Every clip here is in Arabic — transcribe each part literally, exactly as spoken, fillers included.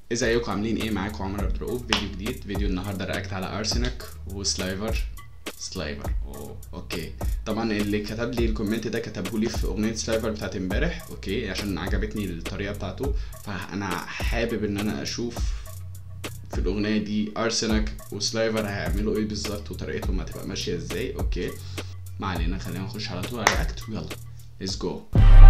ازيكم عاملين ايه؟ معاكم عمر عبد الرؤوف. فيديو جديد. فيديو النهارده رياكت على ارسنك وسلايفر. سلايفر اوه اوكي. طبعا اللي كتب لي الكومنت ده كتبه لي في اغنيه سلايفر بتاعت امبارح، اوكي، عشان عجبتني الطريقه بتاعته. فانا حابب ان انا اشوف في الاغنيه دي ارسنك وسلايفر هيعملوا ايه بالظبط وطريقتهم هتبقى ماشيه ازاي. اوكي ما علينا، خلينا نخش على طول على رياكت ويلا ليتس جو.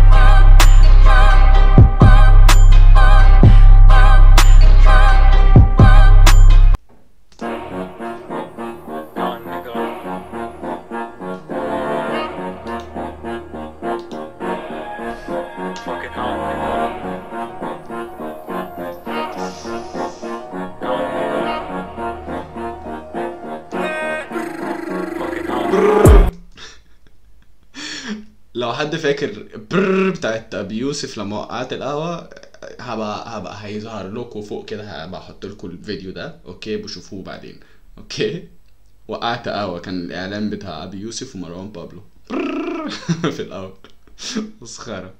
لو حد فاكر برر بتاعت ابي يوسف لما وقعت القهوه، هبقى هبقى هيظهر لكم فوق كده، هبقى احط لكم الفيديو ده اوكي بشوفوه بعدين. اوكي وقعت قهوه كان الاعلان بتاع ابي يوسف ومروان بابلو في الاول. مسخره.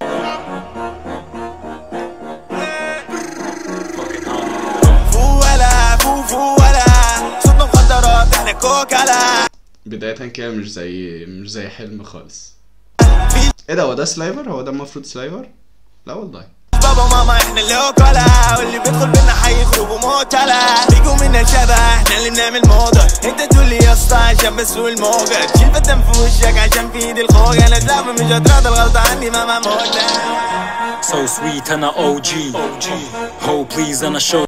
بداية كده مش زي مش زي حلم خالص. ايه ده؟ هو ده سلايفر؟ هو ده المفروض سلايفر؟ لا والله. بابا ماما احنا اللي وكلا، واللي بيدخل بينا هيخرجوا موتلا، بيجوا منا شبه احنا اللي بنعمل موضة. انت تقول لي يا اسطى عشان بسوق الموجة، تشيل فتن في وشك عشان في ايدي الخوجة. انا زعبة مش هتراضى، الغلطة عندي ماما موتة. So sweet انا او جي هو بليز انا شو.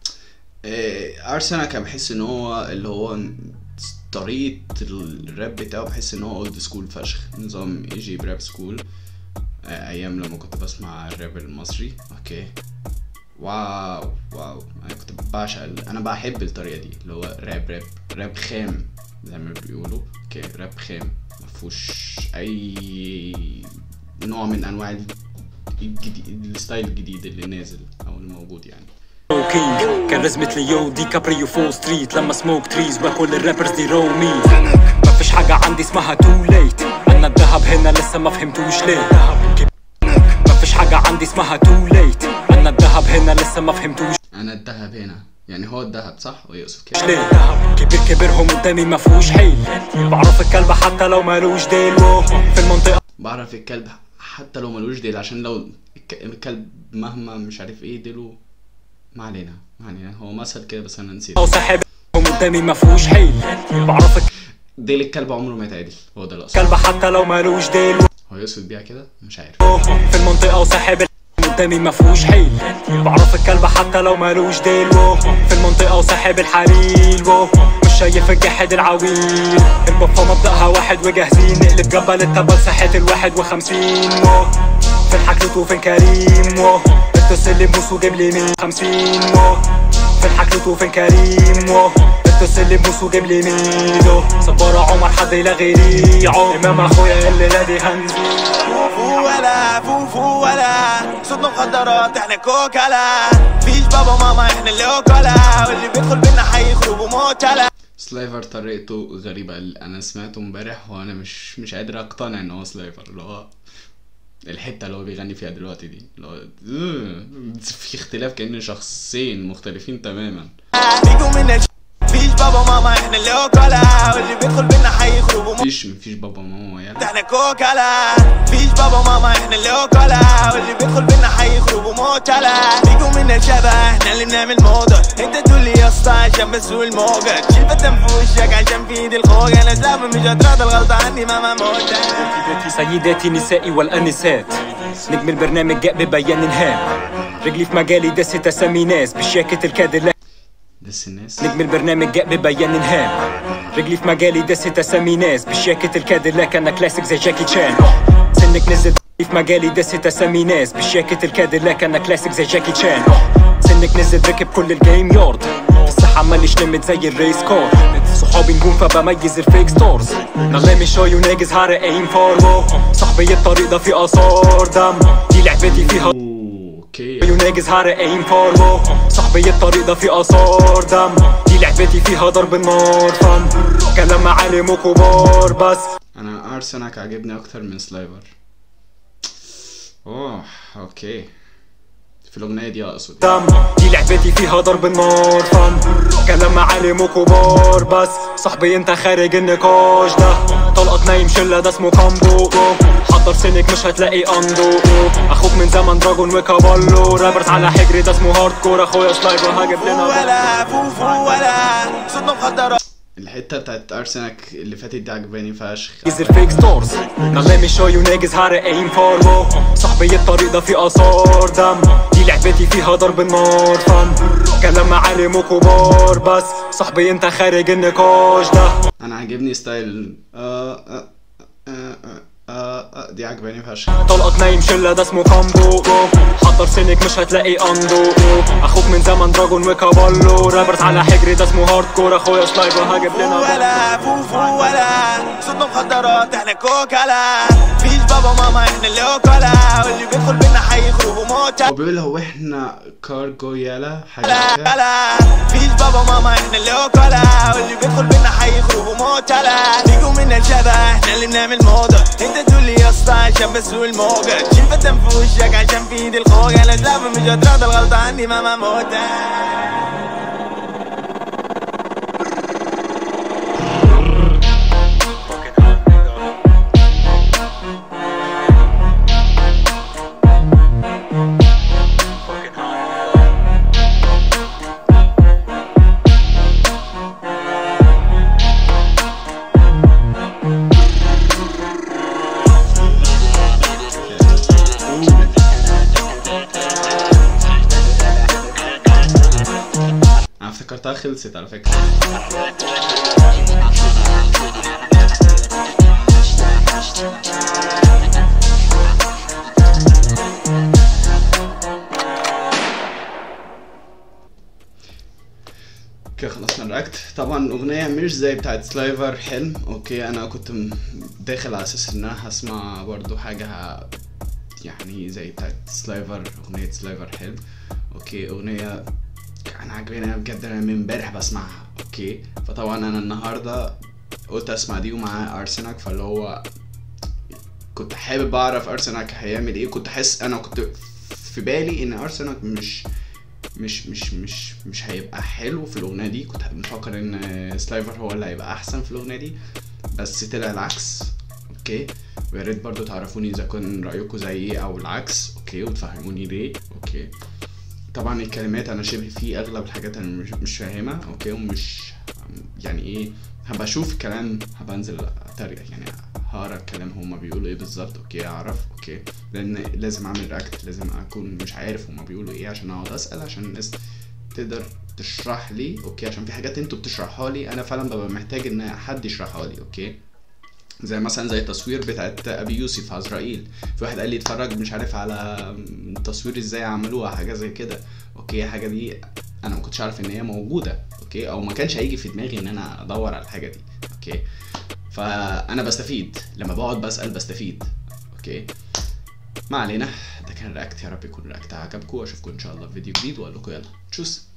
ارسنال بحس ان هو اللي هو طريقة الراب بتاعه، بحس ان هو اولد سكول فشخ، نظام ايجي راب سكول ايام لما كنت بسمع الراب المصري. اوكي واو واو، انا كنت بعشق، انا بحب الطريقة دي اللي هو راب راب راب خام زي ما بيقولوا. اوكي راب خام مفهوش اي نوع من انواع الجديد، الستايل الجديد اللي نازل او الموجود يعني. كينج كان رزمة ليو دي كابريو فول ستريت، لما سموك تريز وكل الرابرز دي رو مي. مفيش حاجة عندي اسمها تو ليت، انا الدهب هنا لسه ما فهمتوش ليه. مفيش حاجة عندي اسمها تو ليت، انا الدهب هنا لسه ما فهمتوش. انا الدهب هنا يعني هو الدهب صح ويقصد كده ليه؟ كبير كبيرهم قدامي مفهوش حيل، بعرف الكلب حتى لو مالوش ديل. في المنطقة بعرف الكلب حتى لو مالوش ديل، عشان لو الكلب مهما مش عارف ايه ديله. ما علينا ما علينا، هو مثل كده بس انا نسيت. او صاحبهم قدامي مفهوش حيل، بعرف ديل الكلب عمره ما يتعدل، هو ده الاصل. كلب حتى لو مالوش ديل، هو يقصد بيها كده مش عارف. في المنطقة وصاحب قدامي مفهوش حيل، بعرف الكلب حتى لو مالوش ديل. في المنطقة وصاحب الحليل، مش شايف الجحد العويل. البفة مبدأها واحد وجاهزين نقلب جبل التبل ساحة الواحد وخمسين. في الحكلوت وفي الكريم، اتصل لي بموس وجيب لي مين خمسين. في الحكلوت وفي الكريم، اتصل لي بموس وجيب لي ميدو. صبارة عمر حد لا غيري، امام اخويا اللي نادي هنزي. فوفو ولا فوفو ولا صوتنا مخدرات احنا كوكالا، فيش بابا ماما احنا اللي وكلا، واللي بيدخل بينا هيخرجوا موتلا. سلايفر طريقته غريبة، انا سمعته امبارح وانا مش مش قادر اقتنع ان هو سلايفر. اللي هو الحتة اللي هو بيغني فيها دلوقتي دي اللي هو في اختلاف، كأن شخصين مختلفين تماما. فيش بابا ماما احنا اللي وكلا، واللي بيدخل بينا هيخرجوا. مفيش مفيش بابا ماما يعني احنا كوكالا، فيش بابا ماما احنا اللي وكلا، واللي بيدخل بينا هيخرجوا موتلا، بيجوا منا شبه احنا اللي بنعمل موضة. انت تقول لي يا اسطى عشان بسوق الموجة، تشيل فتن في وشك عشان في ايدي الخوجة. انا زعبة مش هتراضى، الغلطة عندي ماما موتة. سيداتي نسائي والانسات، نجم البرنامج جاء ببيان هام، رجلي في مجالي دست اسامي ناس بشياكة الكاديلاك. دس الناس. نجم البرنامج جاء ببيان هام، رجلي في مجالي دست اسامي ناس بشياكة الكاديلاك. انا كلاسيك زي جاكي تشان، سنك نزل في مجالي دست اسامي ناس بشياكة الكاديلاك. انا كلاسيك زي جاكي تشان، سنك نزل ركب كل الجيم يارد، الصحة ماليش لمت زي الريس كار. صحابي نجوم فبميز الفيك ستارز، Now let me show you niggas how to aim for. صاحبي الطريق ده فيه اثار دم، دي لعبتي فيها اوكي. You niggas how to aim for. صاحبي الطريق ده فيه اثار دم، دي لعبتي فيها ضرب النار فن، كلام معالم وكبار بس. انا ارسنك عجبني اكتر من سلايفر. اوه اوكي. في الاغنيه دي اقصد دم دي لعبتي فيها ضرب النار فن كلام معالم وكبار بس صاحبي انت خارج النقاش ده طلقك نايم شله ده اسمه كامبو حضر سنك مش هتلاقي اندو اخوك من زمن دراجون وكابالو رابرز على حجري ده اسمه هارد كور اخويا سلايفر هاجب لنا ولا فوفو ولا صدمه مخدرات. الحته بتاعت ارسنك اللي فاتت دي عجباني فشخ. Is it fake stores? Now let me show you niggas how to aim for low. صاحبي الطريق ده فيه آثار دم دي لعبتي فيها ضرب النار فن كلام معالم وكبار بس صاحبي انت خارج النقاش ده. انا عاجبني ستايل آه آه آه آه آه دي عجباني فشخ. طلقك نايم شله ده اسمه كامبو حضر سنك مش هتلاقي اندو اخوك من زمن دراجون وكابالو رابرز على حجري ده اسمه هارد كور اخويا سلايفر هاجب لنا ولا فوفو ولا صدمه مخدرات احنا كوكالا فيش بابا ماما احنا اللي وكالا واللي بيدخل بينا هيخرج وموت. هو بيقول هو احنا كارجو يالا حاجه لا لا فيش بابا ماما احنا اللي وكالا واللي بيدخل بينا هيخرج وموت. لا بيجوا منا الشبه احنا اللي بنعمل موضه انت تقول لي يا اسطى عشان بسوق الموجه تشيل فتن في وشك عشان في ايدي الخوجه انا شايفه مش هتراضى الغلطه عندي ماما موتة. انا افتكرتها خلصت على فكرة. اوكي خلصنا الرياكت. طبعا الاغنية مش زي بتاعت سلايفر حلم. اوكي انا كنت داخل على اساس ان انا هسمع برضو حاجة يعني زي بتاعت سلايفر، اغنية سلايفر حلم. اوكي اغنية انا عجباني انا بجد، انا من امبارح بسمعها. اوكي فطبعا انا النهارده قلت اسمع دي ومعاه ارسنك، فاللي هو كنت حابب اعرف ارسنك هيعمل ايه. كنت حاسس انا كنت في بالي ان ارسنك مش مش مش مش مش هيبقى حلو في الاغنيه دي. كنت مفكر ان سلايفر هو اللي هيبقى احسن في الاغنيه دي، بس طلع العكس. اوكي ويا ريت برضو تعرفوني اذا كان رايكم زي ايه او العكس. اوكي وتفهموني ليه. اوكي طبعا الكلمات انا شبه في اغلب الحاجات انا مش مش فاهمها. اوكي ومش يعني ايه، هبقى اشوف الكلام، هبقى انزل اتريق يعني هقرا الكلام هما بيقولوا ايه بالظبط. اوكي اعرف. اوكي لان لازم اعمل رياكت، لازم اكون مش عارف هما بيقولوا ايه عشان اقعد اسال، عشان الناس تقدر تشرح لي. اوكي عشان في حاجات انتوا بتشرحها لي انا فعلا ببقى محتاج ان حد يشرحها لي. اوكي زي مثلا زي التصوير بتاعت ابي يوسف عزرائيل، في واحد قال لي اتفرج مش عارف على تصوير ازاي عملوها حاجه زي كده. اوكي حاجه دي انا ما كنتش عارف ان هي موجوده. اوكي او ما كانش هيجي في دماغي ان انا ادور على الحاجه دي. اوكي فانا بستفيد لما بقعد بسال، بستفيد. اوكي ما علينا، ده كان رياكت. يا رب يكون رياكت عجبكم، واشوفكم ان شاء الله في فيديو جديد واقول لكم يلا تشوس.